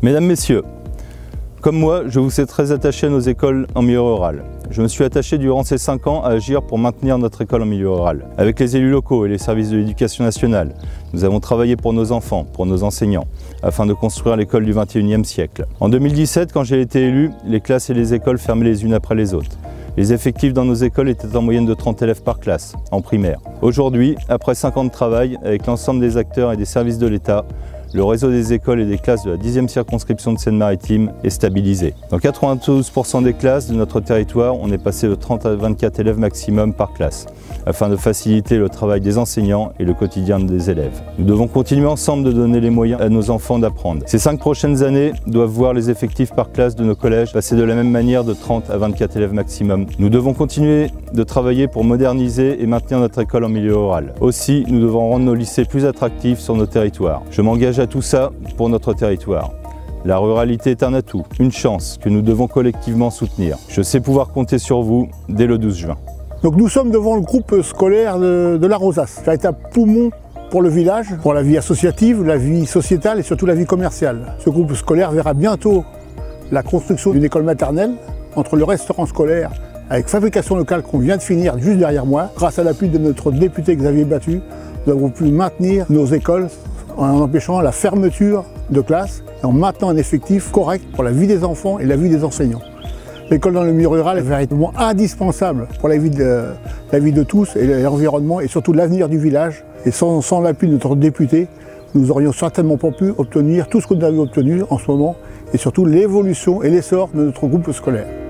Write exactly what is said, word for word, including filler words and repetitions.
Mesdames, Messieurs, comme moi, je vous sais très attaché à nos écoles en milieu rural. Je me suis attaché durant ces cinq ans à agir pour maintenir notre école en milieu rural. Avec les élus locaux et les services de l'éducation nationale, nous avons travaillé pour nos enfants, pour nos enseignants, afin de construire l'école du vingt et unième siècle. En deux mille dix-sept, quand j'ai été élu, les classes et les écoles fermaient les unes après les autres. Les effectifs dans nos écoles étaient en moyenne de trente élèves par classe, en primaire. Aujourd'hui, après cinq ans de travail, avec l'ensemble des acteurs et des services de l'État, le réseau des écoles et des classes de la dixième circonscription de Seine-Maritime est stabilisé. Dans quatre-vingt-douze pour cent des classes de notre territoire, on est passé de trente à vingt-quatre élèves maximum par classe, afin de faciliter le travail des enseignants et le quotidien des élèves. Nous devons continuer ensemble de donner les moyens à nos enfants d'apprendre. Ces cinq prochaines années doivent voir les effectifs par classe de nos collèges passer de la même manière de trente à vingt-quatre élèves maximum. Nous devons continuer de travailler pour moderniser et maintenir notre école en milieu rural. Aussi, nous devons rendre nos lycées plus attractifs sur nos territoires. Je m'engage à tout ça pour notre territoire. La ruralité est un atout, une chance que nous devons collectivement soutenir. Je sais pouvoir compter sur vous dès le douze juin. Donc nous sommes devant le groupe scolaire de, de la Rosace, véritable poumon pour le village, pour la vie associative, la vie sociétale et surtout la vie commerciale. Ce groupe scolaire verra bientôt la construction d'une école maternelle entre le restaurant scolaire avec fabrication locale qu'on vient de finir juste derrière moi. Grâce à l'appui de notre député Xavier Battu, nous avons pu maintenir nos écoles en empêchant la fermeture de classes et en maintenant un effectif correct pour la vie des enfants et la vie des enseignants. L'école dans le milieu rural est véritablement indispensable pour la vie de, la vie de tous et l'environnement et surtout l'avenir du village. Et sans, sans l'appui de notre député, nous n'aurions certainement pas pu obtenir tout ce que nous avons obtenu en ce moment et surtout l'évolution et l'essor de notre groupe scolaire.